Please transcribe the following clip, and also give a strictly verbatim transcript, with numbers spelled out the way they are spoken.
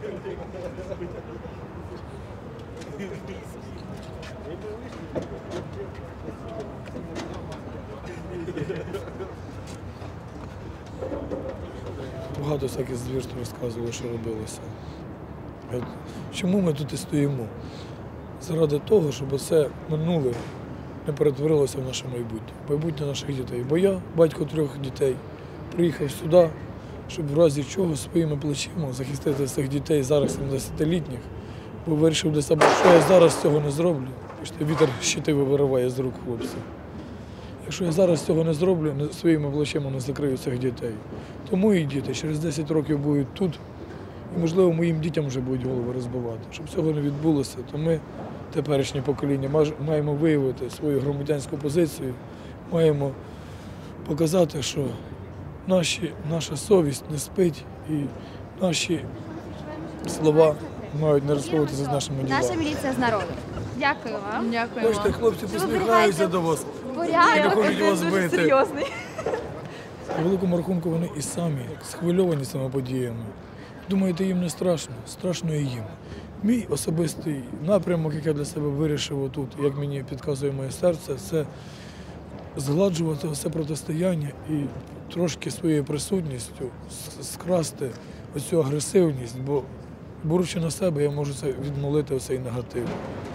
Багато всяких звірств розказували, що робилося. Чому ми тут і стоїмо? Заради того, щоб це минуле не перетворилося в наше майбутнє, майбутнє наших дітей. Бо я, батько трьох дітей, приїхав сюди, щоб в разі чого своїми плечима захистити цих дітей, зараз сімнадцятилітніх, бо вирішив для себе, що я зараз цього не зроблю. Вітер щитиво вириває з рук хлопців. Якщо я зараз цього не зроблю, своїми плечима не закрию цих дітей, то мої діти через десять років будуть тут, і, можливо, моїм дітям вже будуть голови розбивати. Щоб цього не відбулося, то ми, теперішнє покоління, маємо виявити свою громадянську позицію, маємо показати, що наші, наша совість не спить і наші слова мають не розходитися з нашими ділами. Наша міліція з народу. Дякую вам. Дякую Бачите, вам. хлопці посміхаються до вас. Порядок. І не хочуть Один вас дуже бити. серйозний. По великому рахунку вони і самі схвильовані цими подіями. Думаєте, їм не страшно? Страшно і їм. Мій особистий напрямок, який я для себе вирішив отут, як мені підказує моє серце, це згладжувати все протистояння і трошки своєю присутністю скрасти оцю агресивність, бо, беручи на себе, я можу це відмолити оцей негатив.